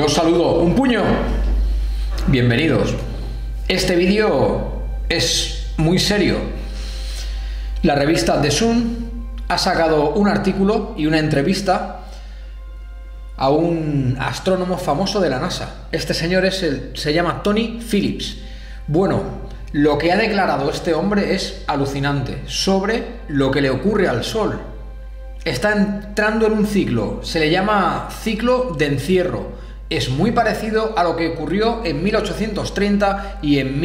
Yo os saludo, un puño. Bienvenidos. Este vídeo es muy serio. La revista The Sun ha sacado un artículo y una entrevista a un astrónomo famoso de la NASA. Este señor se llama Tony Phillips. Bueno, lo que ha declarado este hombre es alucinante sobre lo que le ocurre al Sol. Está entrando en un ciclo, se le llama ciclo de encierro. Es muy parecido a lo que ocurrió en 1830 y en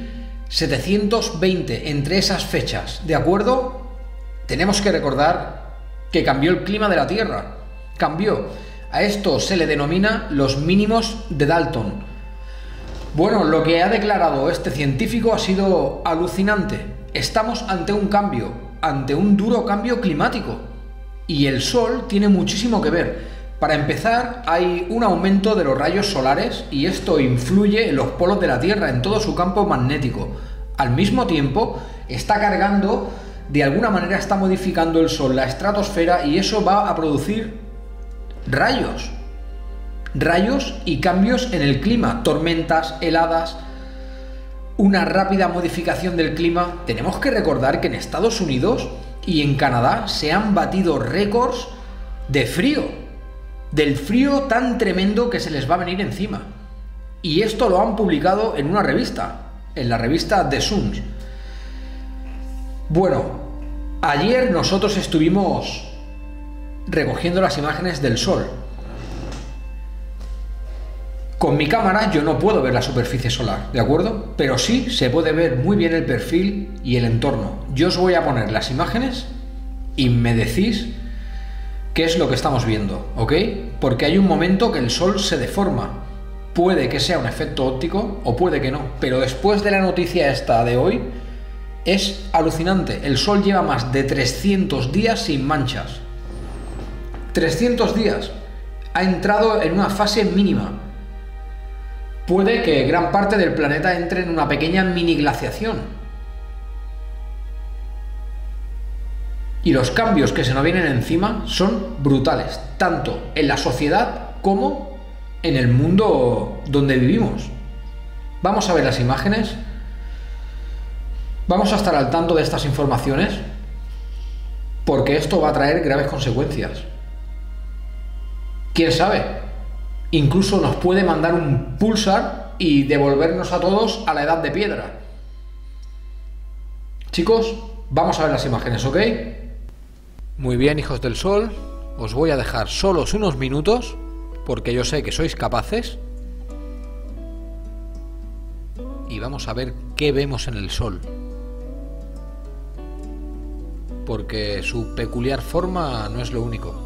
1720, entre esas fechas, ¿de acuerdo? Tenemos que recordar que cambió el clima de la Tierra. Cambió. A esto se le denomina los mínimos de Dalton. Bueno, lo que ha declarado este científico ha sido alucinante. Estamos ante un cambio, ante un duro cambio climático. Y el Sol tiene muchísimo que ver. Para empezar, hay un aumento de los rayos solares y esto influye en los polos de la Tierra, en todo su campo magnético. Al mismo tiempo, está cargando, de alguna manera está modificando el Sol, la estratosfera, y eso va a producir rayos y cambios en el clima, tormentas, heladas, una rápida modificación del clima. Tenemos que recordar que en Estados Unidos y en Canadá se han batido récords de frío. Del frío tan tremendo que se les va a venir encima. Y esto lo han publicado en una revista, en la revista The Sun. Bueno, ayer nosotros estuvimos recogiendo las imágenes del Sol. Con mi cámara yo no puedo ver la superficie solar, ¿de acuerdo? Pero sí se puede ver muy bien el perfil y el entorno. Yo os voy a poner las imágenes y me decís qué es lo que estamos viendo, ¿ok? Porque hay un momento que el Sol se deforma. Puede que sea un efecto óptico o puede que no, pero después de la noticia esta de hoy, es alucinante. El Sol lleva más de 300 días sin manchas. 300 días. Ha entrado en una fase mínima. Puede que gran parte del planeta entre en una pequeña mini glaciación. Y los cambios que se nos vienen encima son brutales, tanto en la sociedad como en el mundo donde vivimos. Vamos a ver las imágenes. Vamos a estar al tanto de estas informaciones, porque esto va a traer graves consecuencias. ¿Quién sabe? Incluso nos puede mandar un pulsar y devolvernos a todos a la edad de piedra. Chicos, vamos a ver las imágenes, ¿ok? Muy bien, hijos del Sol, os voy a dejar solos unos minutos, porque yo sé que sois capaces. Y vamos a ver qué vemos en el Sol. Porque su peculiar forma no es lo único.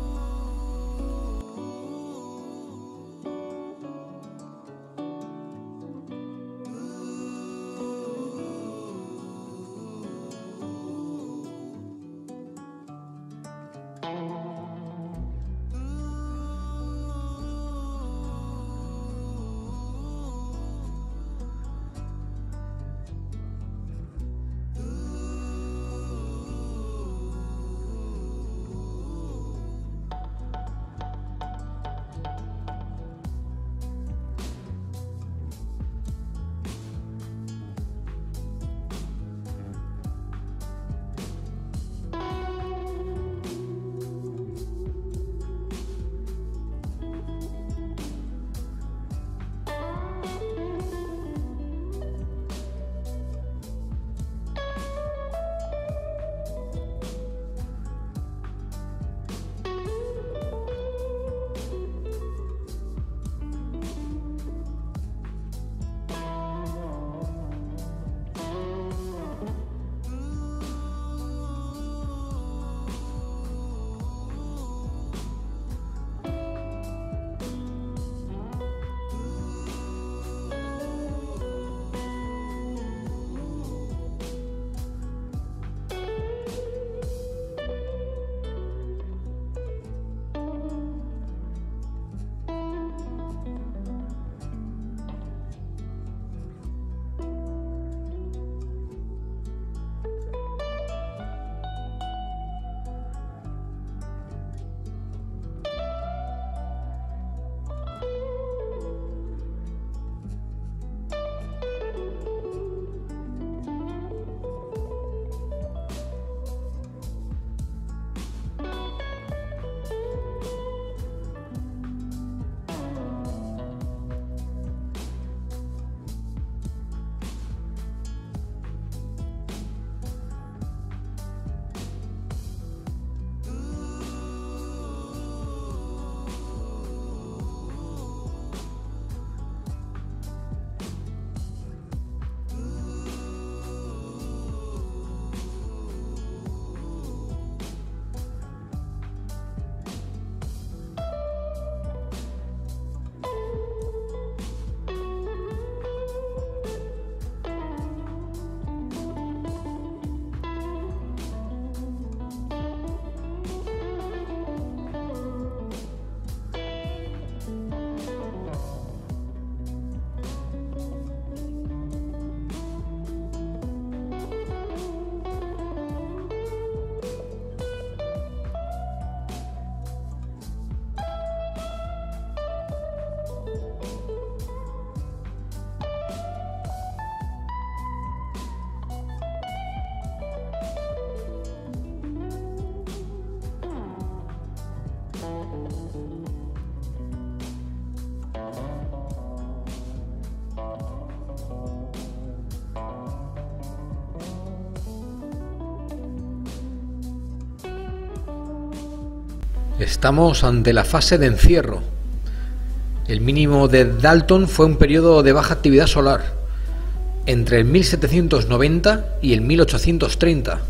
Estamos ante la fase de encierro. El mínimo de Dalton fue un periodo de baja actividad solar, entre el 1790 y el 1830.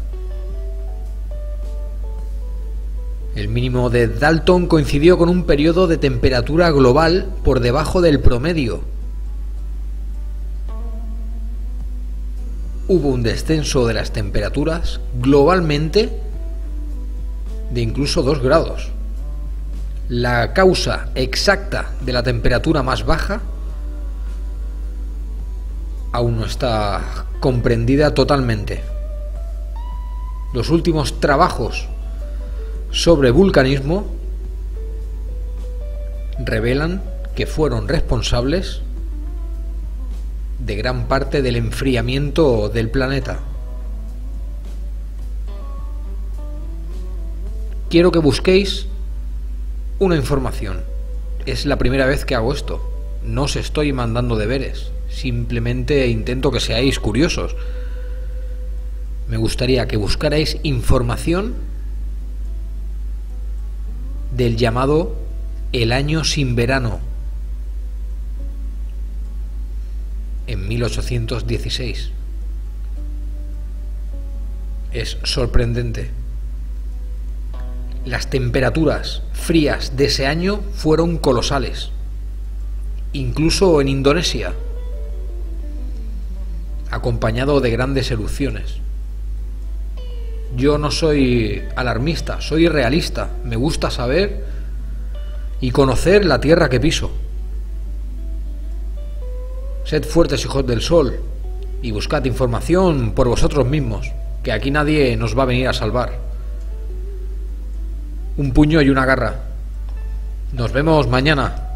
El mínimo de Dalton coincidió con un periodo de temperatura global por debajo del promedio. Hubo un descenso de las temperaturas globalmente de incluso 2 grados. La causa exacta de la temperatura más baja aún no está comprendida totalmente. Los últimos trabajos sobre vulcanismo revelan que fueron responsables de gran parte del enfriamiento del planeta. Quiero que busquéis una información. Es la primera vez que hago esto. No os estoy mandando deberes. Simplemente intento que seáis curiosos. Me gustaría que buscarais información del llamado el año sin verano en 1816. Es sorprendente. Las temperaturas frías de ese año fueron colosales, incluso en Indonesia, acompañado de grandes erupciones. Yo no soy alarmista, soy realista. Me gusta saber y conocer la tierra que piso. Sed fuertes, hijos del sol, y buscad información por vosotros mismos, que aquí nadie nos va a venir a salvar. Un puño y una garra. Nos vemos mañana.